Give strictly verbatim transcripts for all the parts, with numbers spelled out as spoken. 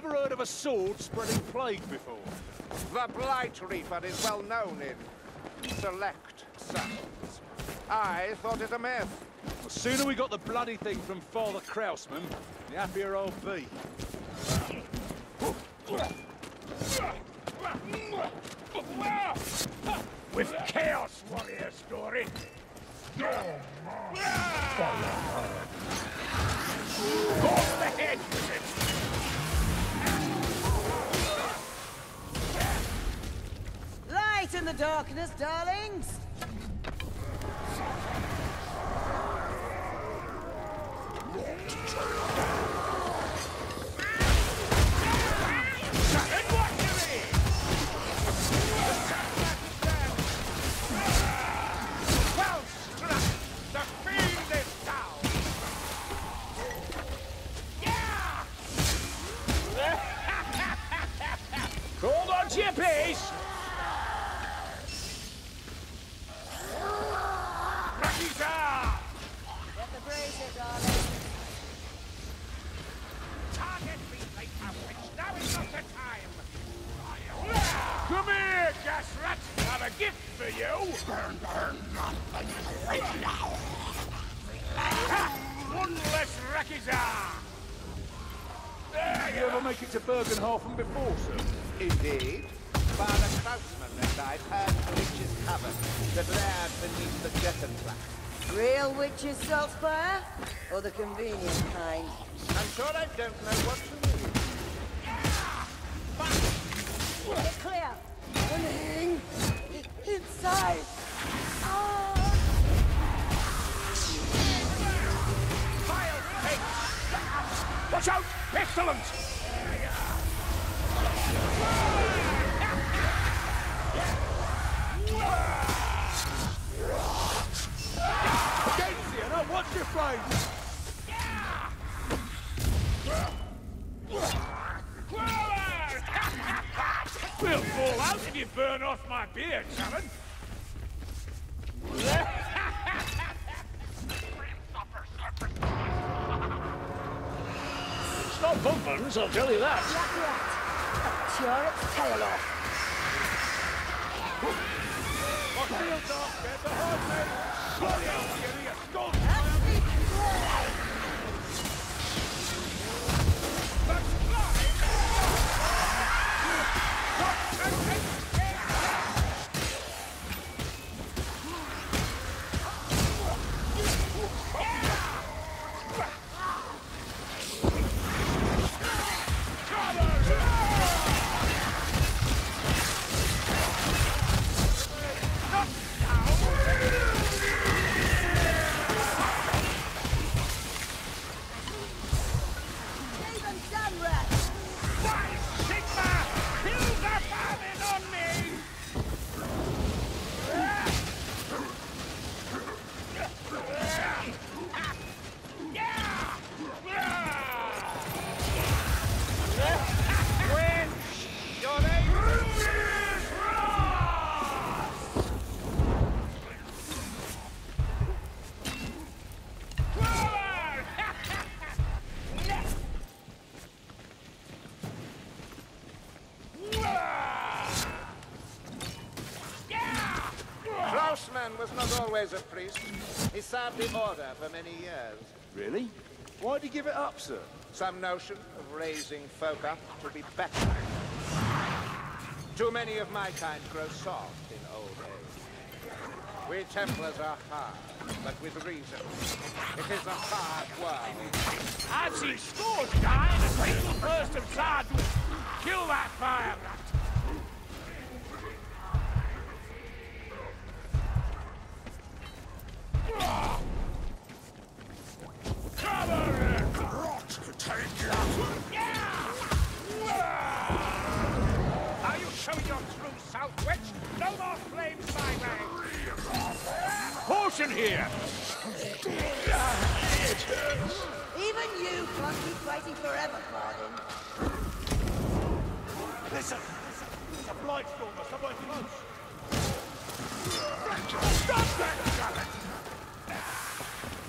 ever heard of a sword spreading plague before? The Blight Reaper is well known in select circles. I thought it a myth. The sooner we got the bloody thing from Father Krausman, the happier I'll be. With Chaos Warrior story. Off the head with it! Light in the darkness, darlings! Hold on to your pace! Rakita! Get the brazier, darling. Target replay coverage. Now is not the time! Come here, gas rat! I have a gift for you! Burn, burn, one less Rakita! Did you ever make it to Bergenhafen before, sir? Indeed. Father Krausman and I passed the witch's cavern that lay beneath the Jettenplatz. Real witch's saltfire? Or the convenient kind? I'm sure I don't know what to mean. Get clear! Running! Inside! Oh. Watch out! Pestilence! Gacy, now watch your flame! We'll fall out if you burn off my beard, Sharon! It's not Bumpins, I'll tell you that. Black rat. Tear its tail off. My shields are dead behind me! Bloody hell, getting a skull! Krausman was not always a priest. He served the order for many years. Really? Why'd you give it up, sir? Some notion of raising folk up to be better. Too many of my kind grow soft in old age. We Templars are hard, but with reason. It is a hard world. I've seen scores die in a single burst of charge. Kill that fire rat! Are you showing your true south, witch? No more flames my way! Potion here! Even you can't keep fighting forever, Pardon. Listen! It's a blight stormer somewhere close! Stop that, Scarlet!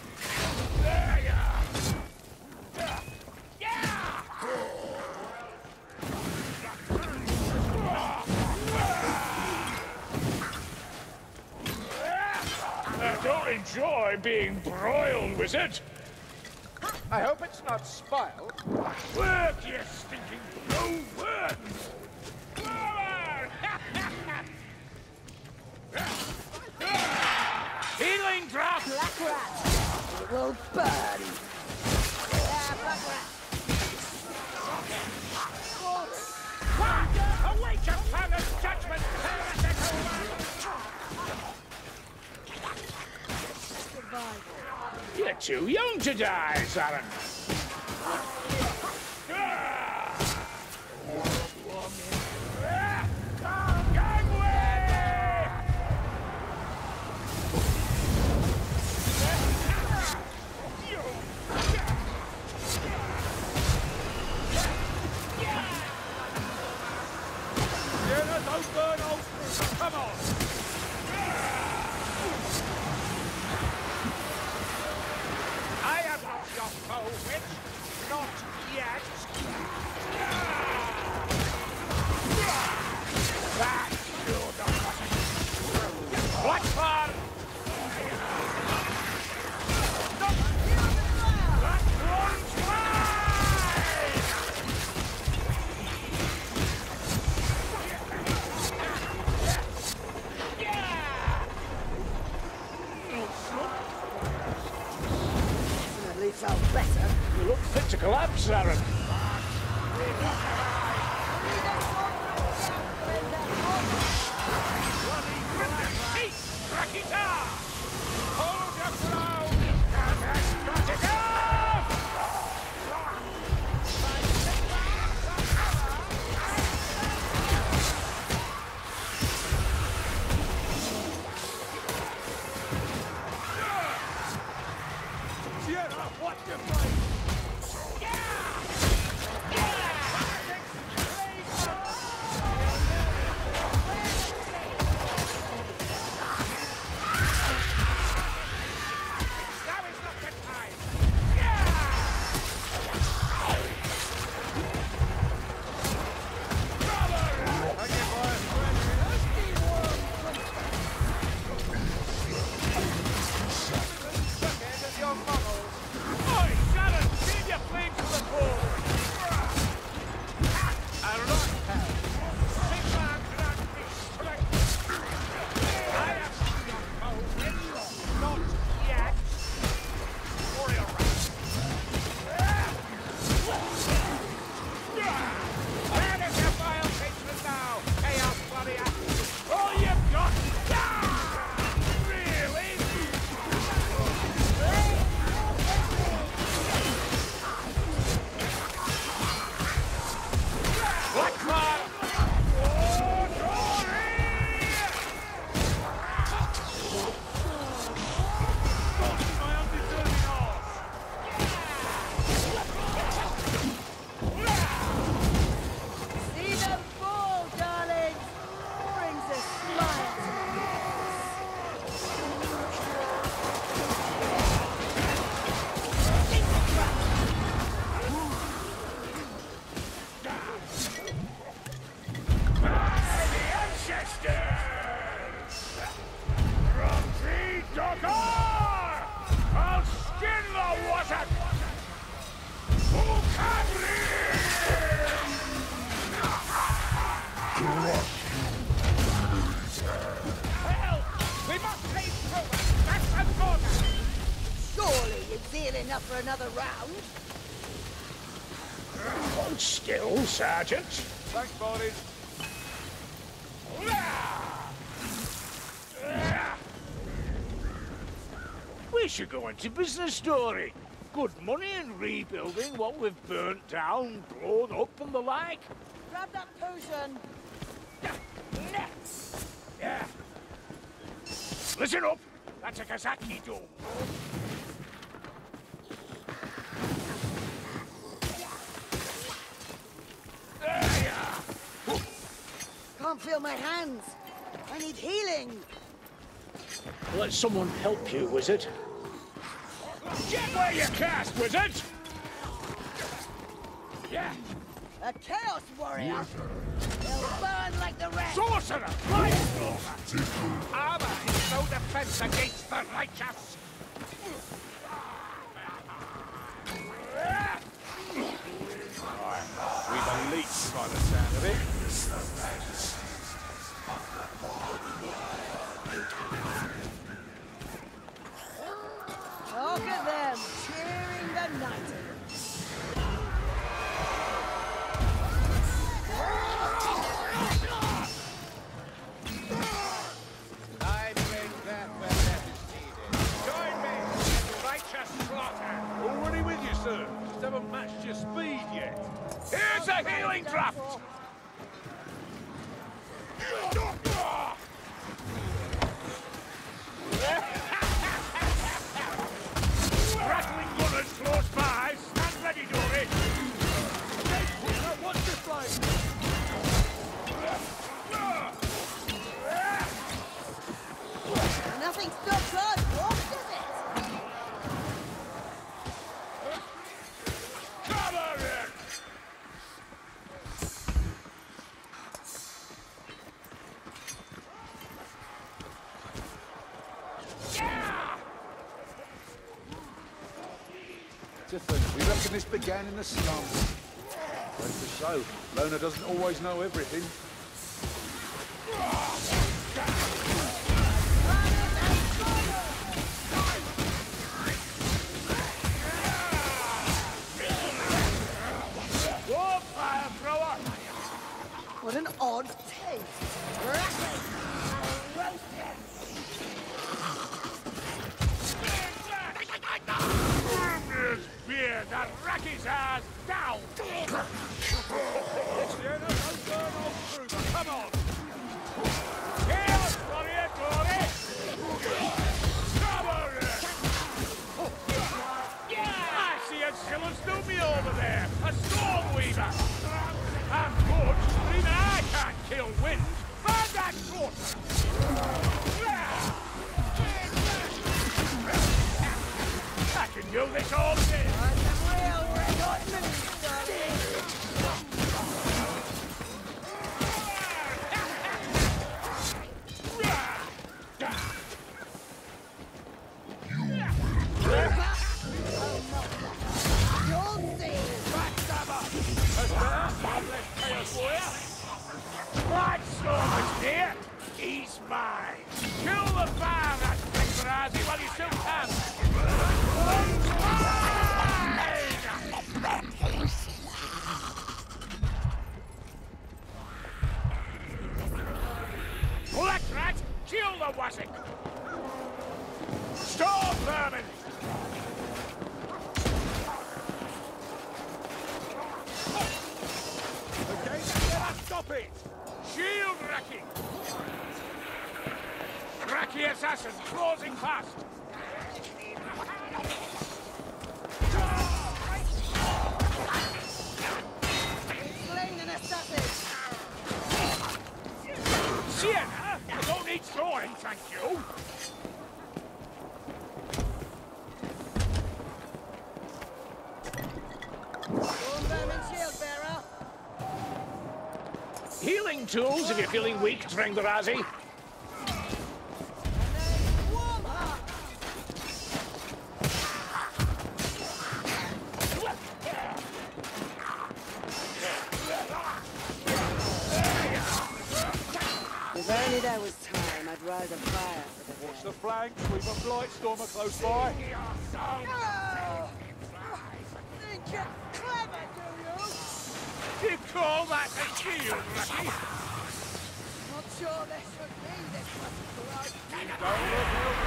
There you are! Yeah! enjoy being broiled, wizard. I hope it's not spoiled. Work, you stinking blue worms! Forward! Healing drop! Black rat. It will burn. Yeah, black rat. Await your father's judgment, heretical one! You're too young to die, Saren. Come on! I am not your foe, witch. Not yet. That's your deposit. What for? That one's mine! Definitely felt better. You look fit to collapse, Aaron. Hold your ground! And that's got it off! Sierra, what the fight? Now is not the time! Oi, Sharon! Save your flames to the pole! A rock hell! Six man grand beast strike! I am your foe, not yet! Warrior rat! Where is your vile patron now? Chaos warrior! All you've got! Really? What man? Oh, glory! My undeserving horse! See them fall, darlings. Brings a smile to my The ancestors! From tree to core! I'll skin the water! Who can live? Help! We must take through! That's the corner! Surely you've seen enough for another round. Hold still, Sergeant. Thanks, boys. We should go into business story. Good money in rebuilding what we've burnt down, blown up and the like. Grab that potion. Yeah. Listen up. That's a Kazaki dome. There you are. Can't feel my hands. I need healing. Let someone help you, wizard. Get where you cast, wizard! Yeah. A chaos warrior. They'll burn like the rest. Sorcerer! Fire! Armor is no defense against the righteous. your speed yet. Here's a healing draft! Rattling gunners close by. Stand ready, Dory. Watch this flame. Nothing stops us, what does it? Cover it! Yeah! Tiffin, we reckon this began in the slums. Like the show, Lona doesn't always know everything. What an odd taste. Rattling! Roasted! This beer that rack his ass down! Sienna, don't burn off through them. Come on! Here, Gloria, Glory! Cover it! I see a Zillow's Doomy over there, a storm weaver! I'm good, but even I can't kill wind! Find that foot! I can do this all day! You'll see! Right, Stormers dear! He's mine! Kill the fire rat, Prince while you still can! Black rat, kill the wassock! Storm vermin! Again, stop it! Shield racking! Cracky assassin closing fast! Slain an assassin! Sienna, I don't need throwing, thank you! Storm vermin shield bearer! Healing tools if you're feeling weak, Drengorazi. And then warm heart! If only there was time, I'd rise a fire for the Watch the flanks, we've a blight stormer close by. Oh! Think you're clever, do you? You call that a shield, Lucky? Not sure there should be this much blood. Don't look over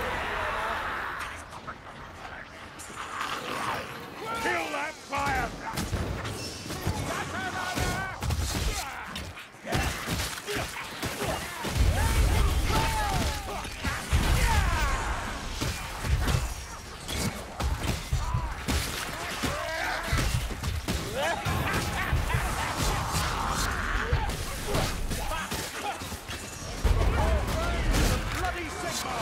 Kill that fire rat! bloody Sigma!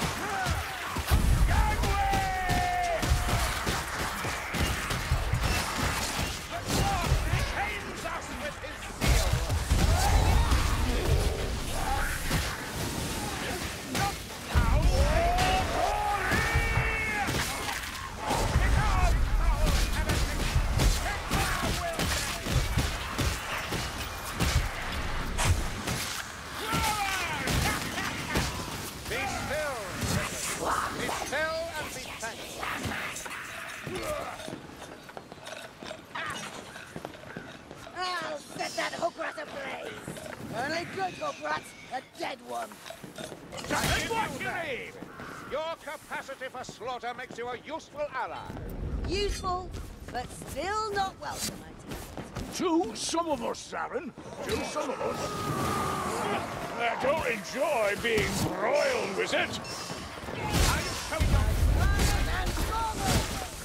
I'll set that hook rat ablaze! Only good hook rat, a dead one! That's what you need! Your capacity for slaughter makes you a useful ally. Useful, but still not welcome, I take To some of us, Saren. To some of us. I don't enjoy being broiled with it. I'm coming up. and forward!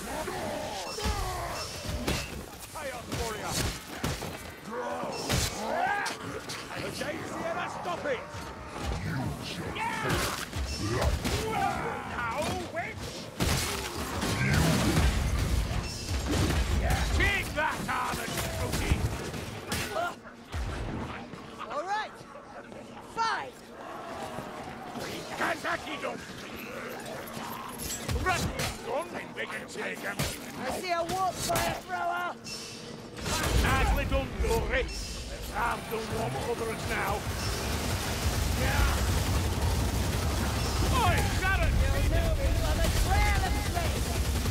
Chaos warrior. The game's here to stop it. Now, witch. Take that, armored trophy. All right, fine. Kazaki don't. Run, gun, and we can take him. I see a warp fire thrower. As little glory. Let's have the warm over us now. Yeah. Oi, Saren! You're moving on a trail of flame.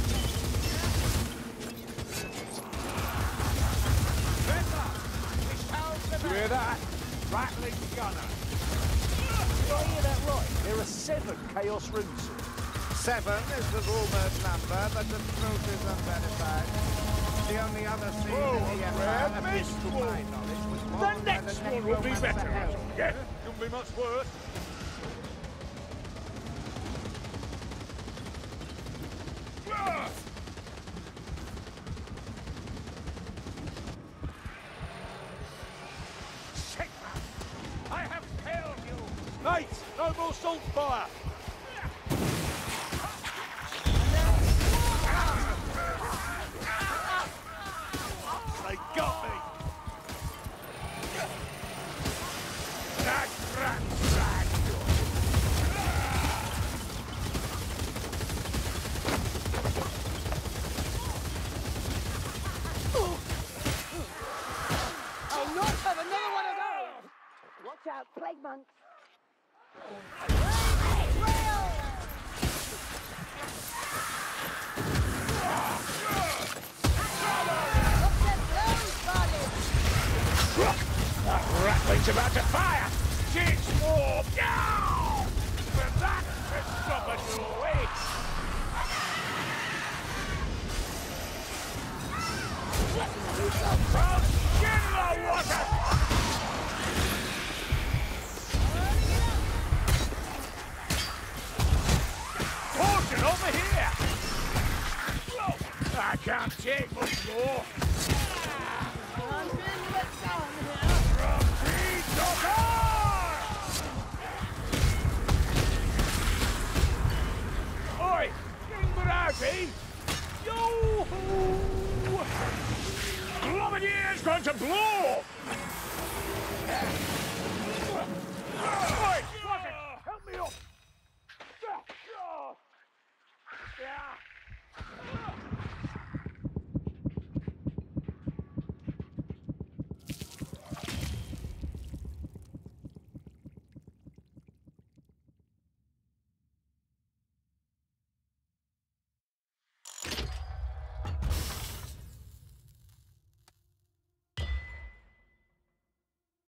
You hear that? Rattling gunner. Did I hear that right? There are seven Chaos runes. Seven is the rumored number, but the truth is unverified. The only other thing Oh, in the a Empire rare appears to mystery. my knowledge was The born by next the one will be necromancer better. Hel. Yeah, couldn't be much worse. Ah! Sigmar, I have failed you. Mate, no more salt fire. They got me. That rat rag. I'll not have another one of those. Watch out, plague monks. That ratling's about to fire! Six more! Now! For that to stop us away! From in the water! Portion over here! Whoa! I can't take much more! I'm being let down here. From tree to car! Oi! Ingbrati! Yo-hoo! Glommadier's going to blow!